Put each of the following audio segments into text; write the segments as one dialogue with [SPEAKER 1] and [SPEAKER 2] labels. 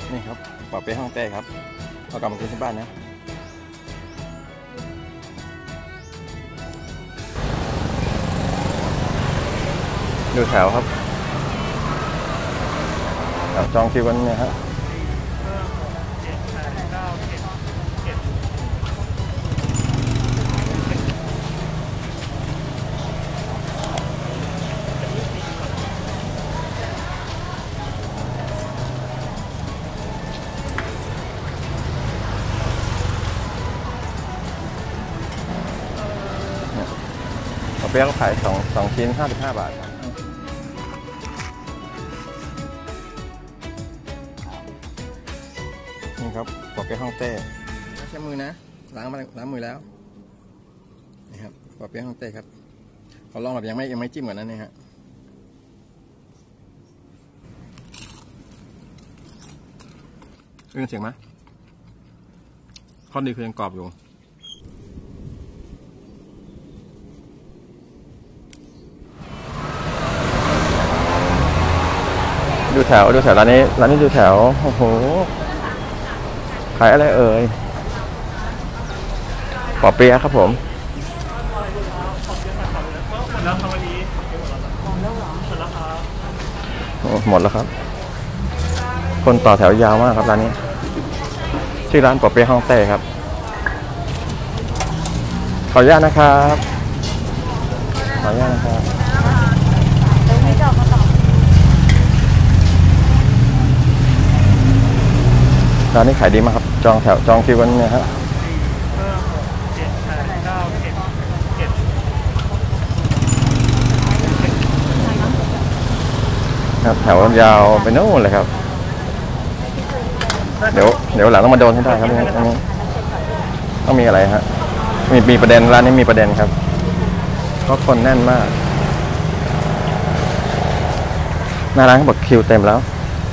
[SPEAKER 1] นี่ครับปอเปี๊ยะฮ่องเต้ครับเอากลับมากินที่บ้านนะดูแถวครับแถวจองคิวกันเนี่ยฮะปอเปี๊ยะก็ขายสองชิ้น55 บาทนี่ครับปอเปี๊ยะฮ่องเต้ใช้มือนะล้างมือแล้วนี่ครับปอเปี๊ยะฮ่องเต้ครับขอลองแบบยังไม่จิ้มก่อนนะนี่ฮะได้ยินเสียงไหมข้อดีคือยังกรอบอยู่ดูแถวร้านนี้ดูแถวโอ้โหขายอะไรเอ่ยปอเปี๊ยะครับผมหมดแล้วครับคนต่อแถวยาวมากครับร้านนี้ชื่อร้านปอเปี๊ยะฮ่องเต้ครับขออนุญาตนะครับร้านนี้ขายดีมากครับจองคิวกันเนี่ยฮะแถวยาวไปโน่นเลยครับเดี๋ยวหลังต้องมาโดนให้ได้ครับต้องมีอะไรฮะมีประเด็นร้านนี้มีประเด็นครับเพราะคนแน่นมากหน้าร้านเขาบอกคิวเต็มแล้ว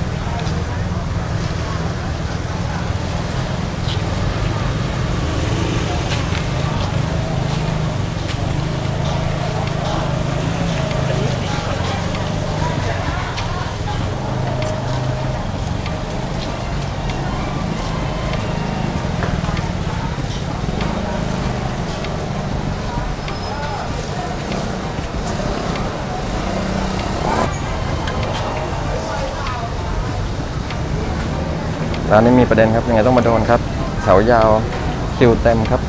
[SPEAKER 1] ร้านนี้มีประเด็นครับยังไงต้องมาโดนครับแถวยาวคิวเต็มครับ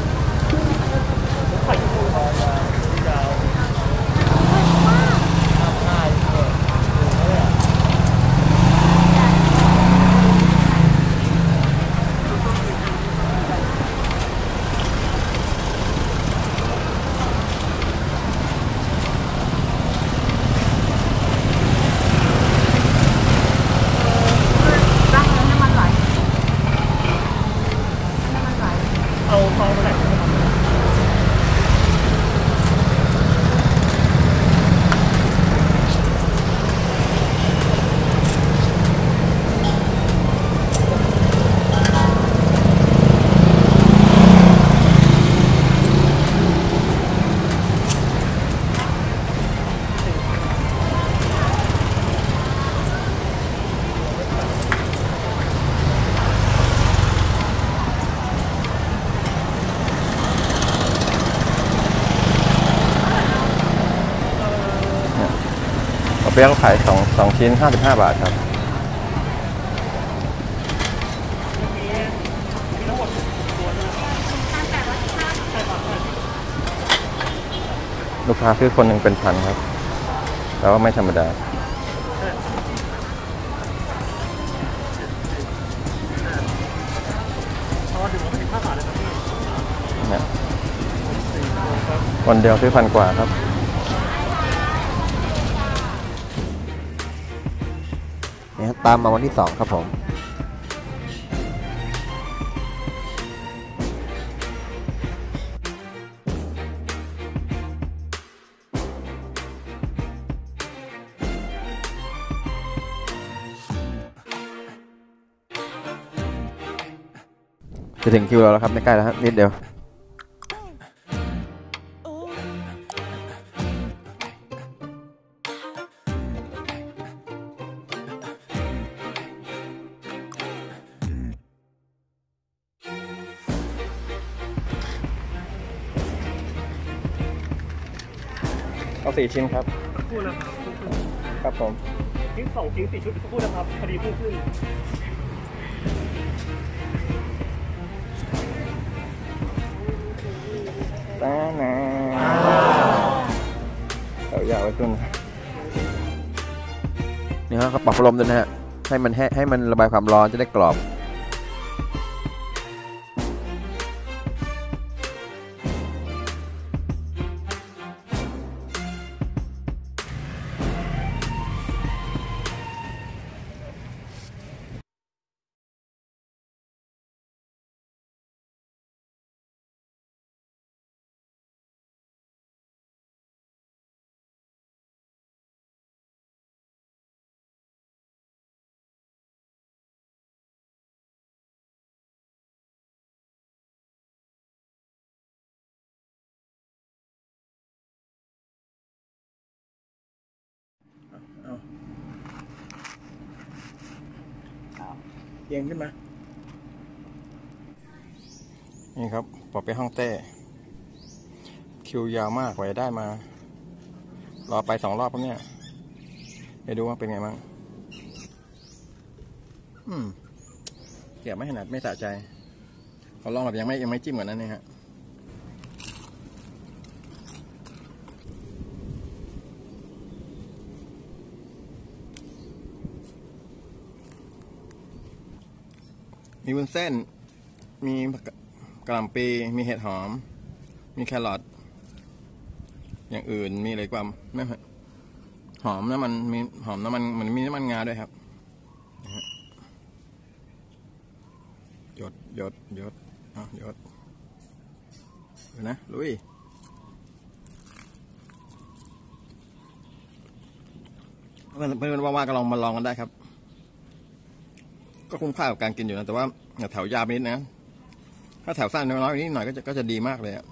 [SPEAKER 1] ปอเปี๊ยะก็ขายสองชิ้น55 บาทครับลูกค้าซื้อคนหนึ่งเป็นพันครับแล้วก็ไม่ธรรมดาวันเดียวซื้อ1,000 กว่าครับ
[SPEAKER 2] นี่ตามมาวันที่2ครับผมจะถึงคิวเราแล้วครับไม่ใกล้แล้วครับนิดเดียว
[SPEAKER 3] เ
[SPEAKER 1] เอา4 ชิ้นครับ
[SPEAKER 3] สักครู่นะครับ
[SPEAKER 1] ครับผม
[SPEAKER 3] ชิ้น2 ชิ้น 4 ชุดสักครู่นะครับพอดีพุ่งขึ้น
[SPEAKER 1] ตาหนาเอายาวไว้ต้น
[SPEAKER 2] นี่ฮะเขาปรับพัดลมด้วยนะฮะให้มันระบายความร้อนจะได้กรอบ
[SPEAKER 1] เอียงขึ้นมา นี่ครับปอเปี๊ยะฮ่องเต้คิวยาวมากกว่าจะได้มา รอไป2 รอบแล้วเนี่ยไปดูว่าเป็นไงบ้างเกี่ยวไม่ถนัดไม่สะใจขอลองแบบยังไม่จิ้มก่อนนั้นนี่ฮะมีวุ้นเส้นมีกะหล่ำปีมีเห็ดหอมมีแครอทอย่างอื่นมีอะไรกว่าไม่หอมน้ำมันมีหอมน้ำมันมันมีน้ำมันงาด้วยครับหยดหยดดูนะลุยเพื่อนว่าก็ลองมาลองกันได้ครับก็คุ้มค่ากับการกินอยู่นะแต่ว่าแถวยาวนิดนะถ้าแถวสั้นน้อยนิดหน่อยก็จะดีมากเลยอ่ะ